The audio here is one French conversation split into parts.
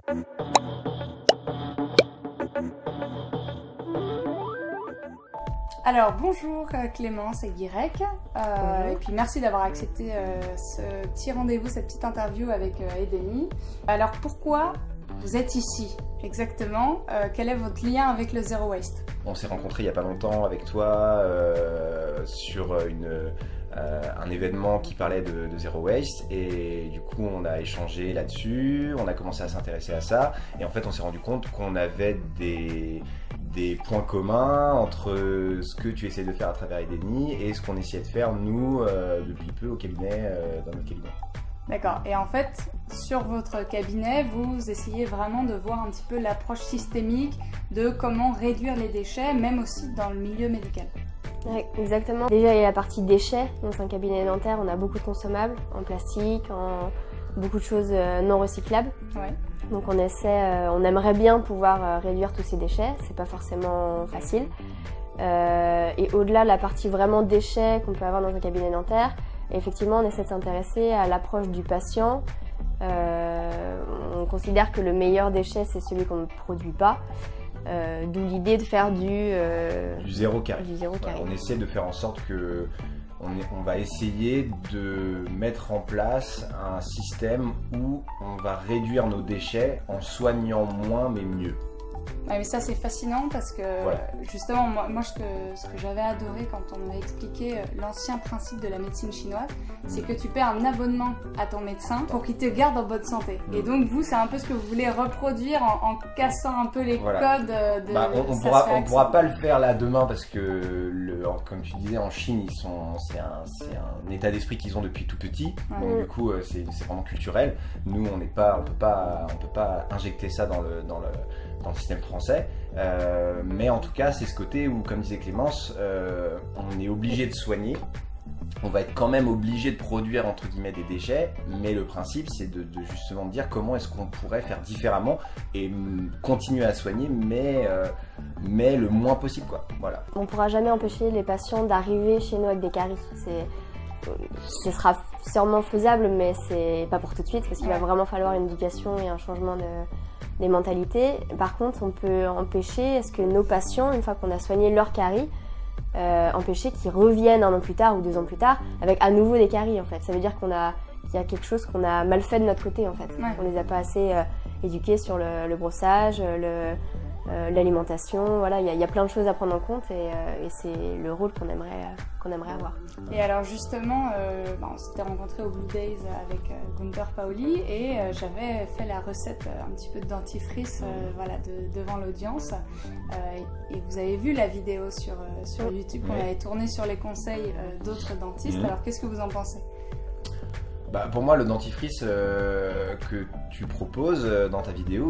Alors bonjour Clémence et Guirec, et puis merci d'avoir accepté ce petit rendez-vous, cette petite interview avec Edeni. Alors pourquoi vous êtes ici exactement? Quel est votre lien avec le Zero Waste? On s'est rencontrés il n'y a pas longtemps avec toi sur un événement qui parlait de Zero Waste, et du coup on a échangé là-dessus, on a commencé à s'intéresser à ça, et en fait on s'est rendu compte qu'on avait des points communs entre ce que tu essayes de faire à travers Edeni et ce qu'on essayait de faire nous depuis peu au cabinet, dans notre cabinet. D'accord, et en fait sur votre cabinet vous essayez vraiment de voir un petit peu l'approche systémique de comment réduire les déchets, même aussi dans le milieu médical. Oui, exactement. Déjà il y a la partie déchets, dans un cabinet dentaire on a beaucoup de consommables en plastique, beaucoup de choses non recyclables. Ouais. Donc on aimerait bien pouvoir réduire tous ces déchets, c'est pas forcément facile. Et au-delà de la partie vraiment déchets qu'on peut avoir dans un cabinet dentaire, effectivement on essaie de s'intéresser à l'approche du patient. On considère que le meilleur déchet c'est celui qu'on ne produit pas. D'où l'idée de faire du zéro carré. Carré. On essaie de faire en sorte que on va essayer de mettre en place un système où on va réduire nos déchets en soignant moins mais mieux. Ouais, mais ça c'est fascinant parce que voilà. Justement moi ce que j'avais adoré quand on m'a expliqué l'ancien principe de la médecine chinoise, c'est que tu paies un abonnement à ton médecin pour qu'il te garde en bonne santé. Et donc vous c'est un peu ce que vous voulez reproduire en cassant un peu les codes de on pourra pas le faire là demain parce que comme tu disais en Chine c'est un état d'esprit qu'ils ont depuis tout petit. Ouais. Donc du coup c'est vraiment culturel. Nous on peut pas injecter ça dans le système français, mais en tout cas c'est ce côté où, comme disait Clémence, on est obligé de soigner, on va être quand même obligé de produire entre guillemets des déchets, mais le principe c'est de justement dire comment est-ce qu'on pourrait faire différemment et continuer à soigner, mais le moins possible quoi. Voilà. On ne pourra jamais empêcher les patients d'arriver chez nous avec des caries. Ce sera sûrement faisable, mais c'est pas pour tout de suite parce qu'il va vraiment falloir une éducation et un changement des mentalités. Par contre, on peut empêcher ce que nos patients, une fois qu'on a soigné leur carie, empêcher qu'ils reviennent 1 an plus tard ou 2 ans plus tard avec à nouveau des caries en fait. Ça veut dire qu'il y a quelque chose qu'on a mal fait de notre côté en fait. Ouais. On les a pas assez éduqués sur le brossage, l'alimentation, voilà, il y a plein de choses à prendre en compte et c'est le rôle qu'on aimerait avoir. Et alors justement, on s'était rencontrés au Blue Days avec Gunther Paoli et j'avais fait la recette un petit peu de dentifrice devant l'audience et vous avez vu la vidéo sur YouTube qu'on avait tournée sur les conseils d'autres dentistes. Alors qu'est-ce que vous en pensez? Pour moi, le dentifrice que tu proposes dans ta vidéo,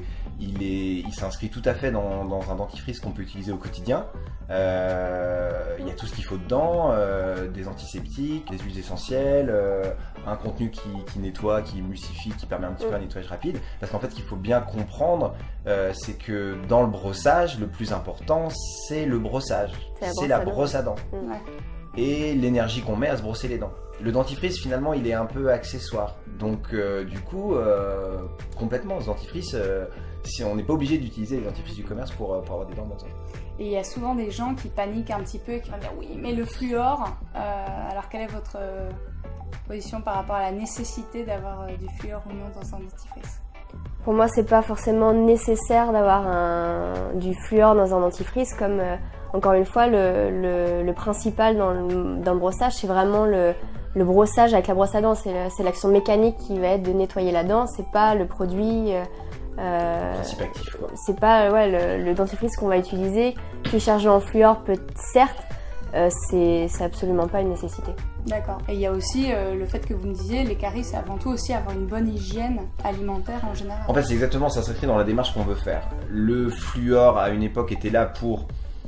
il s'inscrit tout à fait dans un dentifrice qu'on peut utiliser au quotidien. Il y a tout ce qu'il faut dedans, des antiseptiques, des huiles essentielles, un contenu qui nettoie, qui émulsifie, qui permet un petit peu un nettoyage rapide. Parce qu'en fait, ce qu'il faut bien comprendre, c'est que dans le brossage, le plus important, c'est le brossage. C'est la brosse à dents. Ouais. Et l'énergie qu'on met à se brosser les dents. Le dentifrice finalement il est un peu accessoire, donc du coup complètement ce dentifrice, si on n'est pas obligé d'utiliser les dentifrices du commerce pour avoir des dents bonnes. Et il y a souvent des gens qui paniquent un petit peu et qui vont dire oui mais le fluor, alors quelle est votre position par rapport à la nécessité d'avoir du fluor ou non dans un dentifrice? Pour moi c'est pas forcément nécessaire d'avoir du fluor dans un dentifrice comme encore une fois le principal dans le brossage c'est vraiment le brossage avec la brosse à dents, c'est l'action mécanique qui va être de nettoyer la dent, c'est pas le produit. Principe actif quoi. C'est pas le dentifrice qu'on va utiliser, qui est chargé en fluor certes, c'est absolument pas une nécessité. D'accord. Et il y a aussi le fait que vous me disiez, les caries c'est avant tout aussi avoir une bonne hygiène alimentaire en général. En fait c'est exactement ça, s'inscrit dans la démarche qu'on veut faire. Le fluor à une époque était là pour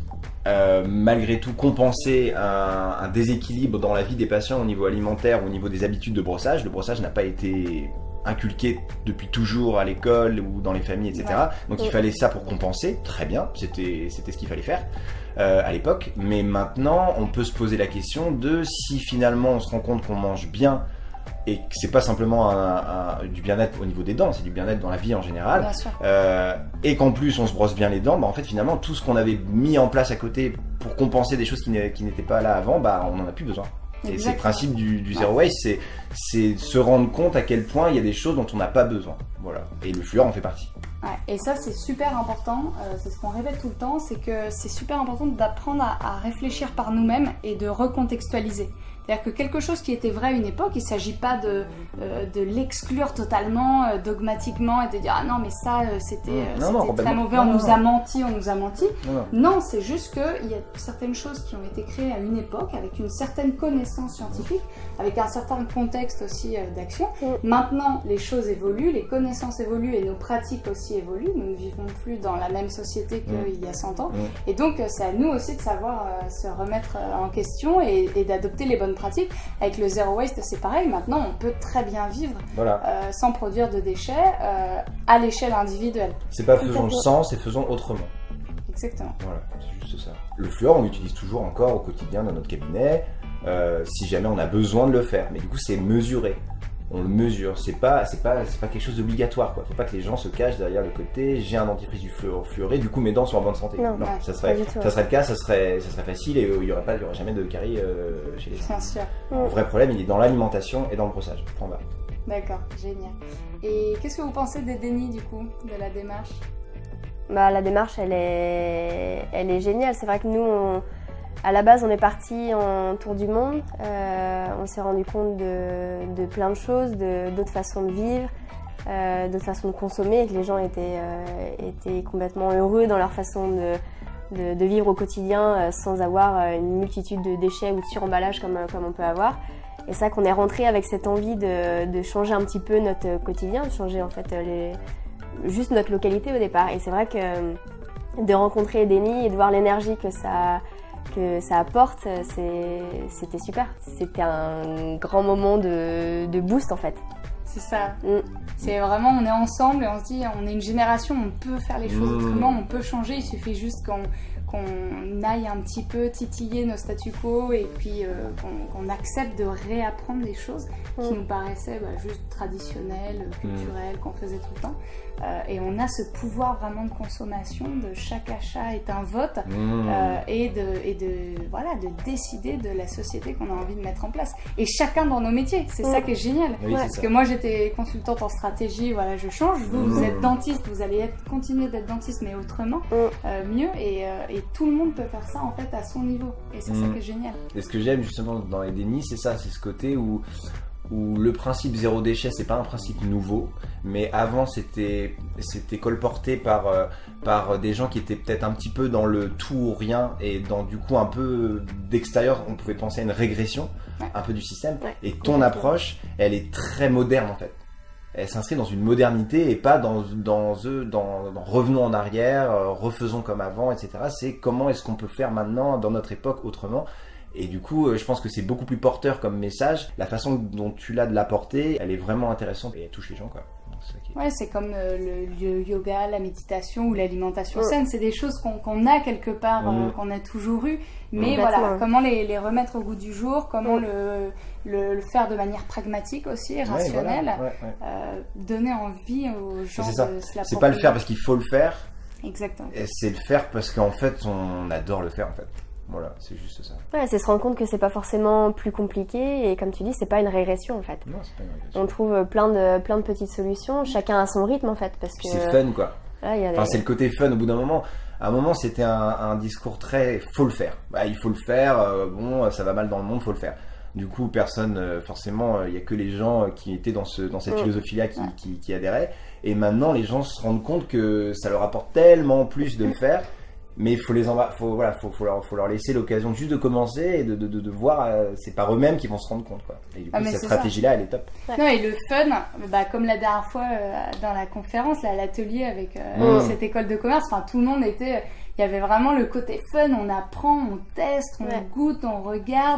malgré tout compenser un déséquilibre dans la vie des patients au niveau alimentaire, au niveau des habitudes de brossage. Le brossage n'a pas été inculqué depuis toujours à l'école ou dans les familles, etc. Ouais. Donc il fallait ça pour compenser, très bien, c'était ce qu'il fallait faire à l'époque. Mais maintenant, on peut se poser la question de si finalement on se rend compte qu'on mange bien et que c'est pas simplement du bien-être au niveau des dents, c'est du bien-être dans la vie en général, Bien sûr. et qu'en plus on se brosse bien les dents, bah en fait finalement tout ce qu'on avait mis en place à côté pour compenser des choses qui n'étaient pas là avant, bah on n'en a plus besoin. Et c'est le principe du zero waste, c'est se rendre compte à quel point il y a des choses dont on n'a pas besoin. Voilà. Et le fluor en fait partie. Ouais, et ça c'est super important, c'est ce qu'on répète tout le temps, c'est que c'est super important d'apprendre à réfléchir par nous-mêmes et de recontextualiser. C'est-à-dire que quelque chose qui était vrai à une époque, il ne s'agit pas de l'exclure totalement, dogmatiquement, et de dire « Ah non, mais ça, c'était très mauvais, on nous a menti. » Non, c'est juste qu'il y a certaines choses qui ont été créées à une époque, avec une certaine connaissance scientifique, avec un certain contexte aussi d'action. Maintenant, les choses évoluent, les connaissances évoluent, et nos pratiques aussi évoluent. Nous ne vivons plus dans la même société qu'il y a 100 ans. Et donc, c'est à nous aussi de savoir se remettre en question et d'adopter les bonnes pratiques. Avec le zero waste, c'est pareil. Maintenant, on peut très bien vivre sans produire de déchets à l'échelle individuelle. C'est pas faisons sans, c'est faisons autrement. Exactement. Voilà, c'est juste ça. Le fluor, on l'utilise toujours encore au quotidien dans notre cabinet, si jamais on a besoin de le faire. Mais du coup, c'est mesuré. On le mesure. C'est pas quelque chose d'obligatoire, quoi. Faut pas que les gens se cachent derrière le côté. J'ai un dentifrice du fluoré, du coup mes dents sont en bonne santé. Non, ça serait le cas, ça serait facile et il y aurait jamais de caries chez les gens. Bien sûr. Le vrai problème, il est dans l'alimentation et dans le brossage. Point barre. D'accord, génial. Et qu'est-ce que vous pensez des dénis du coup, de la démarche? Bah, la démarche, elle est géniale. C'est vrai que nous, à la base, on est parti en tour du monde. On s'est rendu compte de plein de choses, d'autres façons de vivre, d'autres façons de consommer, et que les gens étaient complètement heureux dans leur façon de vivre au quotidien sans avoir une multitude de déchets ou de suremballage comme on peut avoir. Et c'est ça qu'on est rentré avec cette envie de changer un petit peu notre quotidien, de changer en fait juste notre localité au départ. Et c'est vrai que de rencontrer Denis et de voir l'énergie que ça apporte, c'était super. C'était un grand moment de boost en fait. C'est ça. C'est vraiment, on est ensemble et on se dit, on est une génération, on peut faire les choses autrement, on peut changer, il suffit juste qu'on aille un petit peu titiller nos statu quo et puis qu'on accepte de réapprendre des choses qui nous paraissaient juste traditionnelles, culturelles, qu'on faisait tout le temps. Et on a ce pouvoir vraiment de consommation, de chaque achat est un vote et de décider de la société qu'on a envie de mettre en place. Et chacun dans nos métiers, c'est ça qui est génial. Oui, parce que moi j'étais consultante en stratégie, voilà, je change. Vous êtes dentiste, vous allez continuer d'être dentiste mais autrement, mieux. Et tout le monde peut faire ça en fait à son niveau. Et c'est ça qui est génial. Et ce que j'aime justement dans les dénis, c'est ça, c'est ce côté où le principe zéro déchet, c'est pas un principe nouveau, mais avant c'était colporté par des gens qui étaient peut-être un petit peu dans le tout ou rien, et dans du coup un peu d'extérieur, on pouvait penser à une régression un peu du système. Et ton approche, elle est très moderne en fait. Elle s'inscrit dans une modernité et pas dans revenons en arrière, refaisons comme avant, etc. C'est comment est-ce qu'on peut faire maintenant dans notre époque autrement. Et du coup, je pense que c'est beaucoup plus porteur comme message. La façon dont tu l'as de l'apporter, elle est vraiment intéressante et elle touche les gens, quoi. Ouais, c'est comme le yoga, la méditation ou l'alimentation saine. C'est des choses qu'on a quelque part, qu'on a toujours eu. Mais voilà, comment les remettre au goût du jour, comment le faire de manière pragmatique aussi, rationnelle. Donner envie aux gens de se l'approprier. C'est pas le faire parce qu'il faut le faire. Exactement. C'est le faire parce qu'en fait, on adore le faire en fait. Voilà, c'est juste ça. Ouais, c'est se rendre compte que c'est pas forcément plus compliqué et comme tu dis, c'est pas une régression en fait. Non, c'est pas une régression. On trouve plein de petites solutions, chacun à son rythme en fait. Parce que c'est fun quoi. Là, c'est le côté fun au bout d'un moment. À un moment, c'était un discours très faut le faire. Il faut le faire, ça va mal dans le monde, faut le faire. Du coup, personne, forcément, il y a que les gens qui étaient dans cette philosophie-là qui adhéraient. Et maintenant, les gens se rendent compte que ça leur apporte tellement plus de le faire. Mais il faut leur laisser l'occasion juste de commencer et de voir, c'est par eux-mêmes qu'ils vont se rendre compte, quoi. Et du coup, cette stratégie-là, elle est top. Non, et le fun, comme la dernière fois dans la conférence, là, l'atelier avec cette école de commerce, tout le monde était... Il y avait vraiment le côté fun, on apprend, on teste, on goûte, on regarde,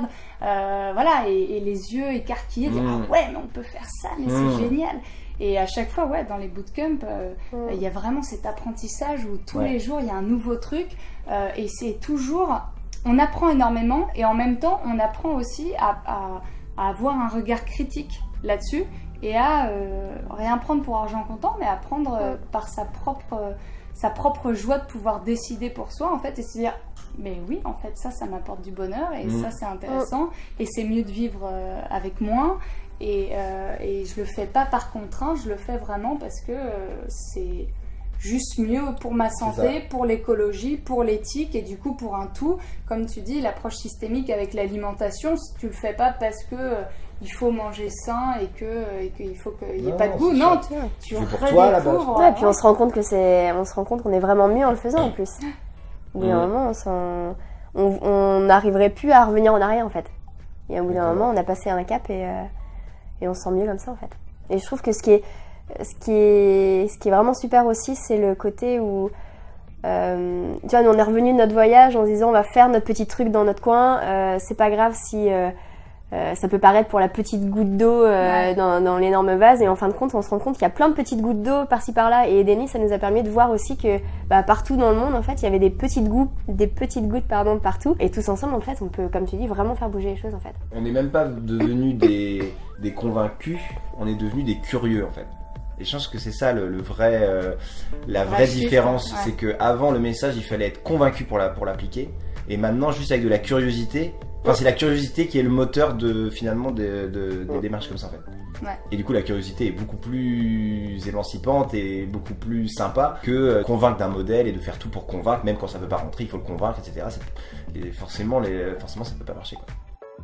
et les yeux écarquillés, dire ah ouais, mais on peut faire ça, mais c'est génial. Et à chaque fois, dans les bootcamps, il y a vraiment cet apprentissage où tous les jours, il y a un nouveau truc. Et c'est toujours... On apprend énormément et en même temps, on apprend aussi à avoir un regard critique là-dessus et à rien prendre pour argent comptant, mais à prendre par sa propre joie de pouvoir décider pour soi, en fait, et se dire mais oui, en fait, ça m'apporte du bonheur et ça, c'est intéressant et c'est mieux de vivre avec moins. Et je le fais pas par contrainte, je le fais vraiment parce que c'est juste mieux pour ma santé, pour l'écologie, pour l'éthique et du coup pour un tout. Comme tu dis, l'approche systémique avec l'alimentation, tu le fais pas parce que il faut manger sain et qu'il faut qu'il n'y ait pas de goût. Non, tu redécouvres. Ouais, puis on se rend compte qu'on est vraiment mieux en le faisant en plus. Au bout d'un moment, on n'arriverait plus à revenir en arrière en fait. Et au bout d'un moment, on a passé un cap et on se sent mieux comme ça en fait. Et je trouve que ce qui est vraiment super aussi, c'est le côté où tu vois, nous on est revenu de notre voyage en se disant on va faire notre petit truc dans notre coin, c'est pas grave si ça peut paraître pour la petite goutte d'eau dans l'énorme vase, et en fin de compte on se rend compte qu'il y a plein de petites gouttes d'eau par-ci par-là, et Edeni, ça nous a permis de voir aussi que partout dans le monde en fait il y avait des petites gouttes partout, et tous ensemble en fait on peut, comme tu dis, vraiment faire bouger les choses en fait. On n'est même pas devenus des convaincus, on est devenus des curieux en fait. Et je pense que c'est ça la vraie différence, c'est que avant le message il fallait être convaincu pour l'appliquer, et maintenant juste avec de la curiosité. Enfin, c'est la curiosité qui est le moteur des démarches comme ça en fait. Ouais. Et du coup la curiosité est beaucoup plus émancipante et beaucoup plus sympa que convaincre d'un modèle et de faire tout pour convaincre, même quand ça peut pas rentrer, il faut le convaincre, etc. Et forcément ça peut pas marcher quoi.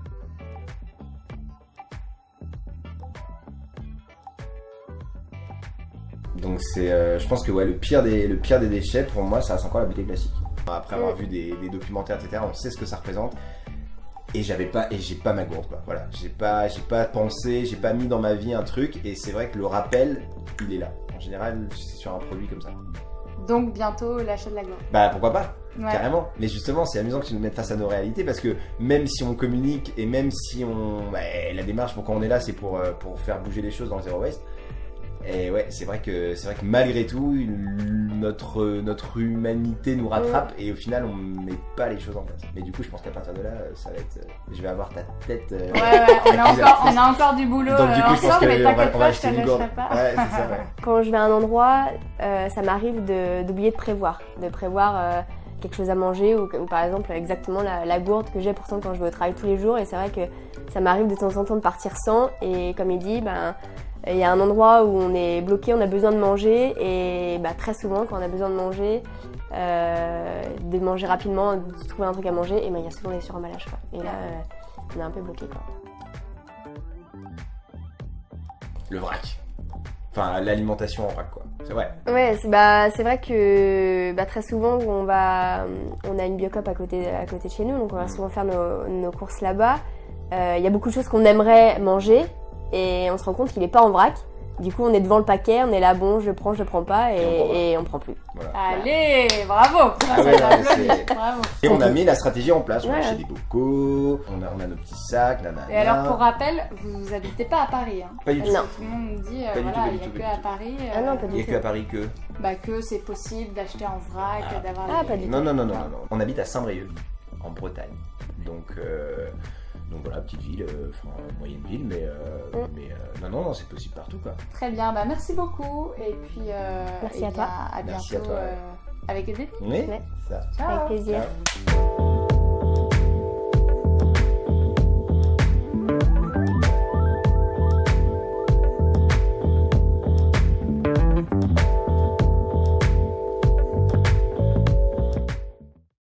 Donc je pense que le pire des déchets pour moi ça reste encore la bouteille plastique. Après avoir vu des documentaires, etc., on sait ce que ça représente. Et j'ai pas ma gourde quoi. Voilà, j'ai pas pensé, j'ai pas mis dans ma vie un truc, et c'est vrai que le rappel il est là. En général c'est sur un produit comme ça. Donc bientôt l'achat de la gourde. Bah pourquoi pas, carrément. Mais justement c'est amusant que tu nous mettes face à nos réalités, parce que même si on communique et même si la démarche pourquoi on est là c'est pour faire bouger les choses dans le Zero Waste. Et ouais, c'est vrai que malgré tout, notre humanité nous rattrape et au final, on met pas les choses en place. Mais du coup, je pense qu'à partir de là, ça va être. Je vais avoir ta tête. On a encore du boulot. Donc, du coup, je pense mais t'inquiète qu'on pas, va je te acheter une gourde. lâcherai pas. Ouais, c'est ça, ouais. Quand je vais à un endroit, ça m'arrive d'oublier de prévoir. Quelque chose à manger ou par exemple exactement la gourde que j'ai pourtant quand je vais au travail tous les jours. Et c'est vrai que ça m'arrive de temps en temps de partir sans. Et comme il dit, il y a un endroit où on est bloqué, on a besoin de manger, et très souvent quand on a besoin de manger rapidement, de trouver un truc à manger, et il y a souvent des suremballages quoi. Et là on est un peu bloqué quoi. Le vrac. Enfin l'alimentation en vrac quoi. C'est vrai. Ouais, c'est vrai que très souvent on a une Biocoop à côté de chez nous, donc on va souvent faire nos courses là-bas. Il y a beaucoup de choses qu'on aimerait manger. Et on se rend compte qu'il n'est pas en vrac. Du coup, on est devant le paquet, on est là, bon, je prends pas, et on prend plus. Voilà. Allez, bravo. Bravo. Et on a mis la stratégie en place. On a acheté des bocaux, on a nos petits sacs, nanana. Et alors, pour rappel, vous habitez pas à Paris, hein? Pas du tout. Tout le monde nous dit, il n'y a que à Paris. Non, pas du tout. Il n'y a que à Paris que. Que c'est possible d'acheter en vrac, d'avoir. Pas du tout. Non. On habite à Saint-Brieuc, en Bretagne. Donc voilà, petite ville, moyenne ville, mais non, c'est possible partout quoi. Très bien, merci beaucoup, et puis merci à toi. À bientôt merci à toi, avec Edith. Oui, ça. Ciao. Avec plaisir. Ciao.